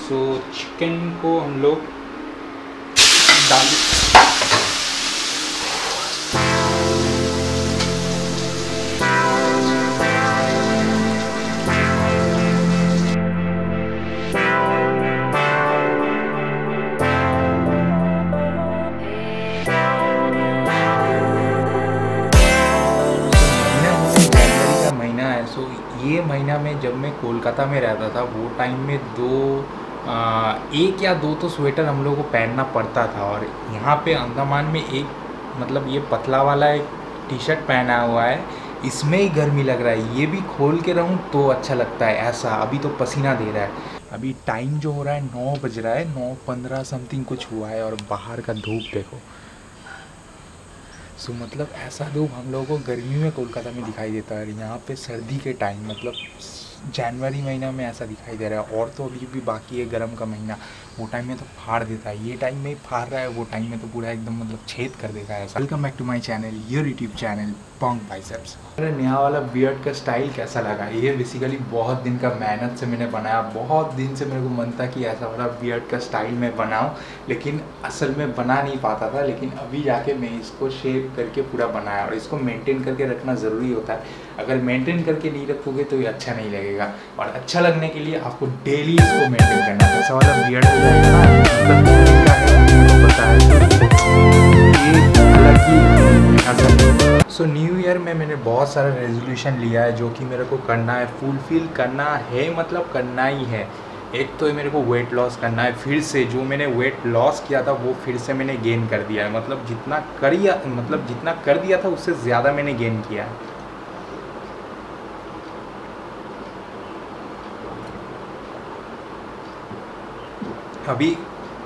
So chicken को हम लोग डाल ये महीना में जब मैं कोलकाता में रहता था वो टाइम में एक या दो तो स्वेटर हम लोगों को पहनना पड़ता था। और यहाँ पे अंडमान में एक मतलब ये पतला वाला एक टी शर्ट पहना हुआ है, इसमें ही गर्मी लग रहा है। ये भी खोल के रहूँ तो अच्छा लगता है ऐसा। अभी तो पसीना दे रहा है। अभी टाइम जो हो रहा है 9 बज रहा है, 9:15 समथिंग कुछ हुआ है। और बाहर का धूप देखो। सो मतलब ऐसा धूप हम लोगों को गर्मी में कोलकाता में दिखाई देता है। यहाँ पे सर्दी के टाइम मतलब जनवरी महीना में ऐसा दिखाई दे रहा है। और तो अभी भी बाकी है गर्म का महीना, वो टाइम में तो फाड़ देता है। ये टाइम में ही फाड़ रहा है, वो टाइम में तो पूरा एकदम मतलब छेद कर देगा ऐसा। Welcome back to my channel, your YouTube channel Pong Biceps. मेरा नया वाला बियर्ड का स्टाइल कैसा लगा? ये बेसिकली बहुत दिन का मेहनत से मैंने बनाया। बहुत दिन से मेरे को मन था कि ऐसा वाला बियर्ड का स्टाइल मैं बनाऊं, लेकिन असल में बना नहीं पाता था। लेकिन अभी जाके मैं इसको शेप करके पूरा बनाया। और इसको मेंटेन करके रखना ज़रूरी होता है। अगर मेंटेन करके नहीं रखोगे तो ये अच्छा नहीं लगेगा। और अच्छा लगने के लिए आपको डेली इसको मेंटेन करना है। ऐसा वाला बियर्ड हो जाएगा ना, सो न्यू ईयर में मैंने बहुत सारा रेजोल्यूशन लिया है जो कि मेरे को करना है, फुलफिल करना है, मतलब करना ही है। एक तो मेरे को वेट लॉस करना है। फिर से जो मैंने वेट लॉस किया था वो फिर से मैंने गेन कर दिया है। मतलब जितना कर दिया था उससे ज़्यादा मैंने गेन किया है। अभी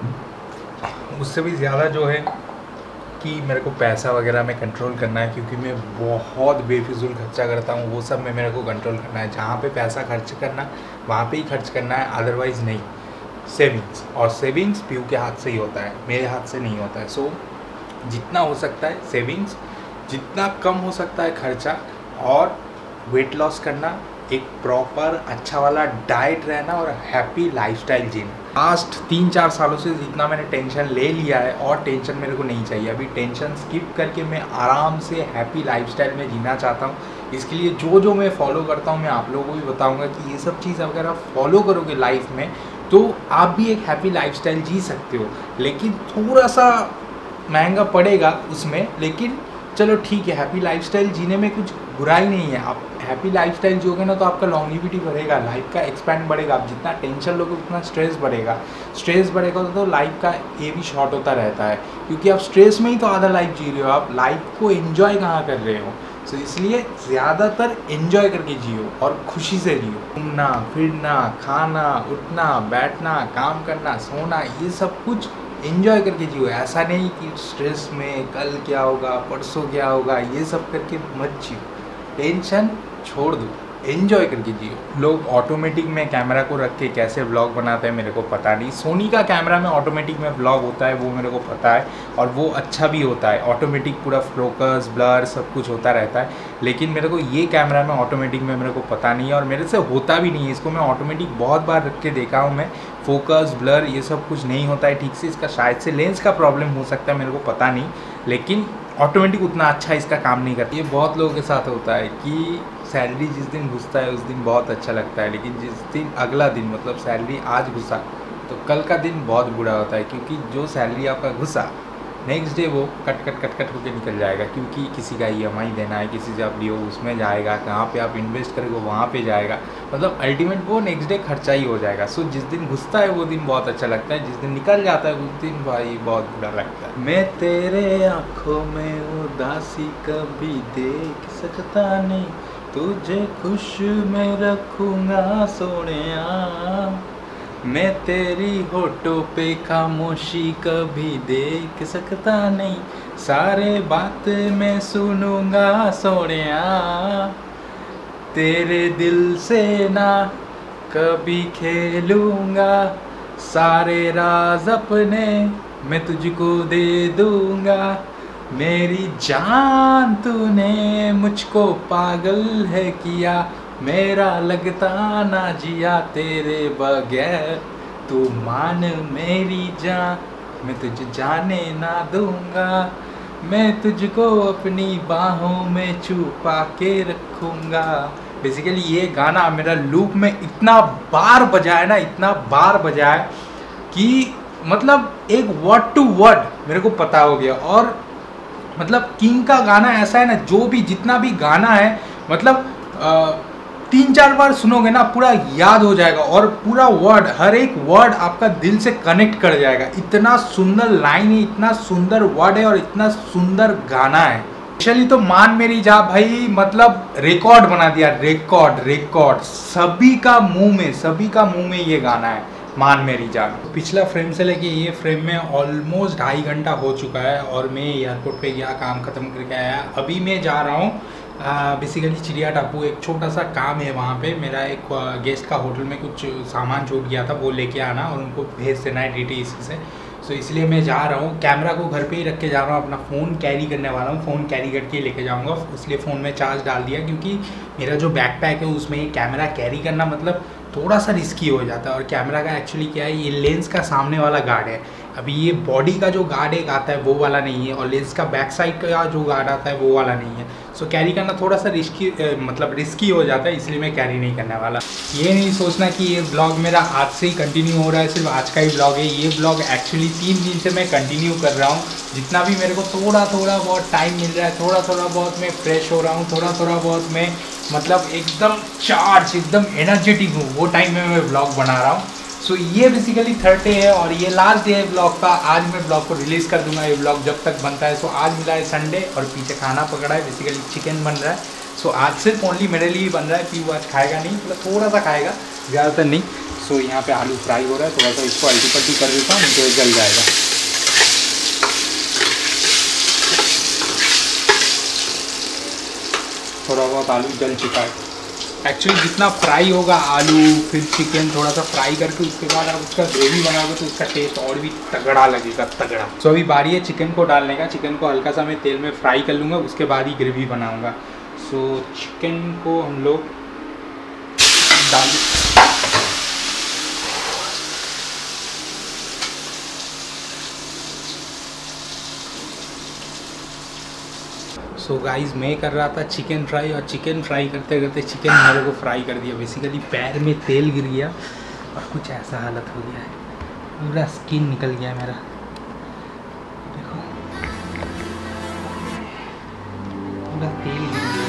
उससे भी ज़्यादा जो है कि मेरे को पैसा वगैरह में कंट्रोल करना है, क्योंकि मैं बहुत बेफिजूल खर्चा करता हूँ। वो सब में मेरे को कंट्रोल करना है। जहाँ पे पैसा खर्च करना वहाँ पे ही खर्च करना है, अदरवाइज़ नहीं। सेविंग्स, और सेविंग्स पीयू के हाथ से ही होता है, मेरे हाथ से नहीं होता है। सो जितना हो सकता है सेविंग्स, जितना कम हो सकता है खर्चा, और वेट लॉस करना, एक प्रॉपर अच्छा वाला डाइट रहना, और हैप्पी लाइफस्टाइल जीना। लास्ट 3-4 सालों से जितना मैंने टेंशन ले लिया है, और टेंशन मेरे को नहीं चाहिए। अभी टेंशन स्किप करके मैं आराम से हैप्पी लाइफस्टाइल में जीना चाहता हूँ। इसके लिए जो जो मैं फॉलो करता हूँ मैं आप लोगों को भी बताऊँगा कि ये सब चीज़ अगर आप फॉलो करोगे लाइफ में तो आप भी एक हैप्पी लाइफस्टाइल जी सकते हो। लेकिन थोड़ा सा महंगा पड़ेगा उसमें, लेकिन चलो ठीक है। हैप्पी लाइफस्टाइल जीने में कुछ बुराई नहीं है। आप हैप्पी लाइफस्टाइल जियोगे ना तो आपका लॉन्जिविटी बढ़ेगा, लाइफ का एक्सपैंड बढ़ेगा। आप जितना टेंशन लोगे उतना स्ट्रेस बढ़ेगा तो लाइफ का ये भी शॉर्ट होता रहता है, क्योंकि आप स्ट्रेस में ही तो आधा लाइफ जी रहे हो। आप लाइफ को एंजॉय कहाँ कर रहे हो? तो इसलिए ज़्यादातर एंजॉय करके जियो और खुशी से जियो। घूमना फिरना, खाना, उठना, बैठना, काम करना, सोना, ये सब कुछ एंजॉय करके जियो। ऐसा नहीं कि स्ट्रेस में कल क्या होगा, परसों क्या होगा, ये सब करके मत जियो। टेंशन छोड़ दो, एंजॉय करके जियो। लोग ऑटोमेटिक में कैमरा को रख के कैसे व्लॉग बनाते हैं मेरे को पता नहीं। सोनी का कैमरा में ऑटोमेटिक में व्लॉग होता है, वो मेरे को पता है, और वो अच्छा भी होता है। ऑटोमेटिक पूरा फोकस, ब्लर सब कुछ होता रहता है। लेकिन मेरे को ये कैमरा में ऑटोमेटिक में मेरे को पता नहीं है, और मेरे से होता भी नहीं है। इसको मैं ऑटोमेटिक बहुत बार रख के देखा हूँ मैं, फोकस, ब्लर ये सब कुछ नहीं होता है ठीक से। इसका शायद से लेंस का प्रॉब्लम हो सकता है, मेरे को पता नहीं। लेकिन ऑटोमेटिक उतना अच्छा इसका काम नहीं करता। ये बहुत लोगों के साथ होता है कि सैलरी जिस दिन घुसता है उस दिन बहुत अच्छा लगता है, लेकिन जिस दिन अगला दिन मतलब सैलरी आज घुसा तो कल का दिन बहुत बुरा होता है। क्योंकि जो सैलरी आपका घुसा नेक्स्ट डे वो कट होकर निकल जाएगा, क्योंकि किसी का EMI देना है, किसी से आप लियो उसमें जाएगा, कहाँ पे आप इन्वेस्ट करोगे वहाँ पे जाएगा। मतलब अल्टीमेट वो नेक्स्ट डे खर्चा ही हो जाएगा। सो जिस दिन घुसता है वो दिन बहुत अच्छा लगता है, जिस दिन निकल जाता है उस दिन भाई बहुत बुरा लगता है। मैं तेरे आँखों में उदासी कभी देख सकता नहीं, तुझे खुश में रखूँगा सोनिया। मैं तेरी होठों पे खामोशी कभी देख सकता नहीं, सारे बात मैं सुनूंगा सोनिया। तेरे दिल से ना कभी खेलूंगा, सारे राज अपने मैं तुझको दे दूंगा। मेरी जान तूने मुझको पागल है किया, मेरा लगता ना जिया तेरे बगैर। तू मान मेरी जान, मैं तुझे जाने ना दूंगा, मैं तुझको अपनी बाहों में छुपा के रखूँगा। बेसिकली ये गाना मेरा लूप में इतना बार बजा है ना, इतना बार बजा है कि मतलब एक वर्ड टू वर्ड मेरे को पता हो गया। और मतलब किंग का गाना ऐसा है ना, जो भी जितना भी गाना है मतलब 3-4 बार सुनोगे ना पूरा याद हो जाएगा, और पूरा वर्ड, हर एक वर्ड आपका दिल से कनेक्ट कर जाएगा। इतना सुंदर लाइन है, इतना सुंदर वर्ड है और इतना सुंदर गाना है। स्पेशली तो मान मेरी जा भाई, मतलब रिकॉर्ड बना दिया, रिकॉर्ड सभी का मुंह में ये गाना है, मान मेरी जान। पिछला फ्रेम से लेके ये फ्रेम में ऑलमोस्ट 2.5 घंटा हो चुका है और मैं एयरपोर्ट पे गया, काम ख़त्म करके आया। अभी मैं जा रहा हूँ बेसिकली चिड़िया टापू। एक छोटा सा काम है वहाँ पे, मेरा एक गेस्ट का होटल में कुछ सामान छूट गया था, वो लेके आना और उनको भेज देना है DTC से। सो इसलिए मैं जा रहा हूँ। कैमरा को घर पे ही रख के जा रहा हूँ, अपना फ़ोन कैरी करने वाला हूँ, फ़ोन कैरी करके लेके जाऊँगा, इसलिए फ़ोन में चार्ज डाल दिया, क्योंकि मेरा जो बैकपैक है उसमें कैमरा कैरी करना मतलब थोड़ा सा रिस्की हो जाता है। और कैमरा का एक्चुअली क्या है, ये लेंस का सामने वाला गार्ड है, अभी ये बॉडी का जो गार्ड एक आता है वो वाला नहीं है, और लेंस का बैक साइड का जो गार्ड आता है वो वाला नहीं है। सो कैरी करना थोड़ा सा रिस्की हो जाता है, इसलिए मैं कैरी नहीं करने वाला। ये नहीं सोचना कि ये ब्लॉग मेरा आज से ही कंटिन्यू हो रहा है, सिर्फ आज का ही ब्लॉग है। ये ब्लॉग एक्चुअली 3 दिन से मैं कंटिन्यू कर रहा हूँ। जितना भी मेरे को थोड़ा बहुत टाइम मिल रहा है, थोड़ा बहुत मैं फ्रेश हो रहा हूँ, थोड़ा बहुत मैं मतलब एकदम चार्ज, एकदम एनर्जेटिक हूँ, वो टाइम में मैं ब्लॉग बना रहा हूँ। सो ये बेसिकली 3rd डे है और ये लास्ट डे है ब्लॉग का। आज मैं ब्लॉग को रिलीज़ कर दूंगा, ये ब्लॉग जब तक बनता है। सो आज मिला है संडे और पीछे खाना पकड़ा है, बेसिकली चिकन बन रहा है। सो आज सिर्फ ओनली मेरे लिए ही बन रहा है, कि वो आज खाएगा नहीं, मतलब थोड़ा सा खाएगा, ज़्यादातर नहीं। सो यहाँ पे आलू फ्राई हो रहा है, थोड़ा सा इसको अल्टी पल्टी कर देता हूँ, तो जल जाएगा। थोड़ा बहुत आलू जल चुका है। एक्चुअली जितना फ्राई होगा आलू फिर चिकन, थोड़ा सा फ्राई करके उसके बाद आप उसका ग्रेवी बनाओगे तो उसका टेस्ट और भी तगड़ा लगेगा, तगड़ा। सो अभी बारी है चिकन को डालने का। चिकन को हल्का सा मैं तेल में फ्राई कर लूँगा, उसके बाद ही ग्रेवी बनाऊँगा। सो चिकन को हम लोग डाल, सो गाइस मैं कर रहा था चिकन फ्राई, और चिकन फ्राई करते करते चिकन मेरे को फ्राई कर दिया। बेसिकली पैर में तेल गिर गया और कुछ ऐसा हालत हो गया है, पूरा स्किन निकल गया मेरा, देखो पूरा तेल गिर गया।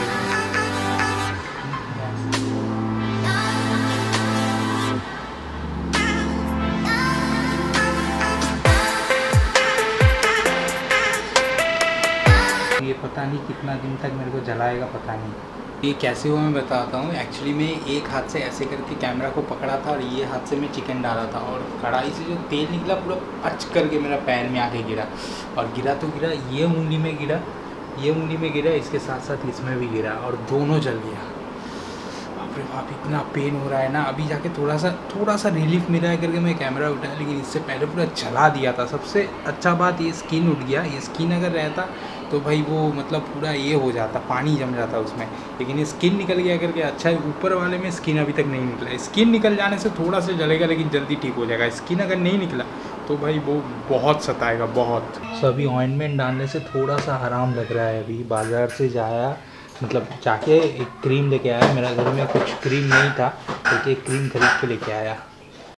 ये पता नहीं कितना दिन तक मेरे को जलाएगा, पता नहीं। ये कैसे हुआ मैं बताता हूँ। एक्चुअली मैं एक हाथ से ऐसे करके कैमरा को पकड़ा था और ये हाथ से मैं चिकन डाला था, और कढ़ाई से जो तेल निकला पूरा पच करके मेरा पैर में आके गिरा, और गिरा तो गिरा, ये उंगली में गिरा, ये उंगली में गिरा, इसके साथ साथ इसमें भी गिरा, और दोनों जल गया। बाप रे बाप, इतना पेन हो रहा है ना। अभी जाके थोड़ा सा रिलीफ मिला है करके मैं कैमरा उठाया, लेकिन इससे पहले पूरा जला दिया था। सबसे अच्छा बात ये स्किन उठ गया, ये स्किन अगर रहता तो भाई वो मतलब पूरा ये हो जाता, पानी जम जाता उसमें, लेकिन ये स्किन निकल गया करके अच्छा है। ऊपर वाले में स्किन अभी तक नहीं निकला। स्किन निकल जाने से थोड़ा सा जलेगा, लेकिन जल्दी ठीक हो जाएगा। स्किन अगर नहीं निकला तो भाई वो बहुत सताएगा, बहुत। सो अभी ऑइंटमेंट डालने से थोड़ा सा आराम लग रहा है। अभी बाज़ार से जाके एक क्रीम लेके आया, मेरा घर में कुछ क्रीम नहीं था, तो एक क्रीम खरीद के लेके आया।